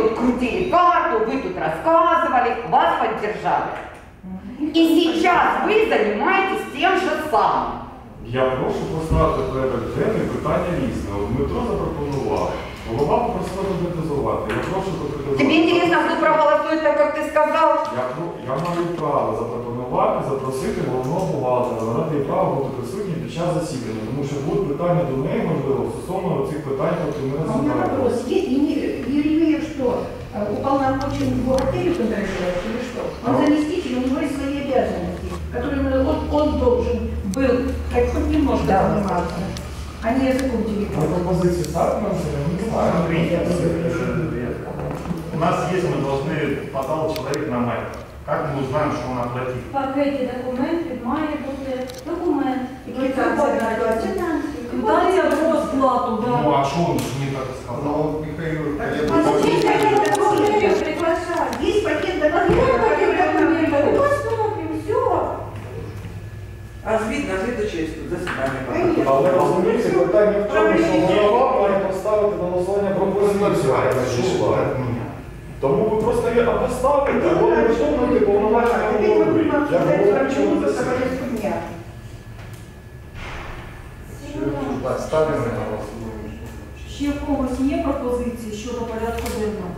тут крутили карту, вы тут рассказывали, вас поддержали. И сейчас вы занимаетесь тем же самым. Я прошу поставити порядок денний питання різне. От Дмитро запропонував. Голова попросила конкретизувати. Я прошу конкретизувати. Тебе интересно, кто проголосует так, как ты сказал? Я маю право запропонувати, запросити головного бухгалтера. Вона має право бути присутній під час засідання, тому що будуть питання до неї, можливо, стосовно цих питань, які ми А у меня вопрос. Еремеев что, уполномочен бухгалтерию контролировать или что? Он заместитель, у него есть свои обязанности, которыми он должен был хоть немножко заниматься, а не языком телефона. Пропозиції ставити на це, я не знаю. У нас есть, мы должны подал человек на майк. Как мы узнаем, что он оплатил? В пакеті документів має бути документ, який Квитанція про сплату, да. Ну, а что он не так сказал? Ну, Михайло, Есть пакет документов, есть пакет документов. посмотрим, все. А звіт на слідчості засідання. але розумієте, питання в тому, що голова має поставити на голосування пропозицію. Тому ви просто її або ставите, або не виконуєте повноваження голови. Я говорю, чому засідання. Ставимо на голосування. Ще в когось є пропозиції щодо порядку денного?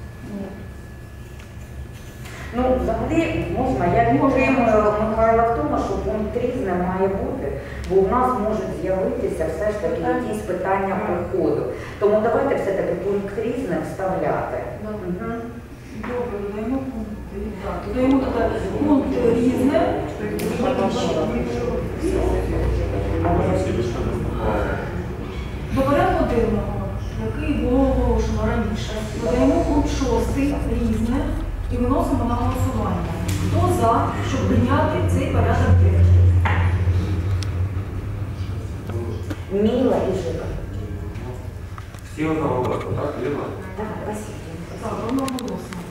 Ну, взагалі, можна, я підтримую Михайла в тому, що пункт різне має бути, бо у нас можуть з'явитися все ж таки якісь питання приходу. Тому давайте все-таки пункт різне вставляти. Добре, додаємо пункт. Додаємо тоді пункт різне. До порядку денного, який було оголошено раніше, додаємо пункт 6 різне і виносимо на голосування. Хто за, щоб прийняти цей порядок денний? Міла і Жика. Все одного голоса, так? Вірно? Так, спасибо. Так, одноголосно.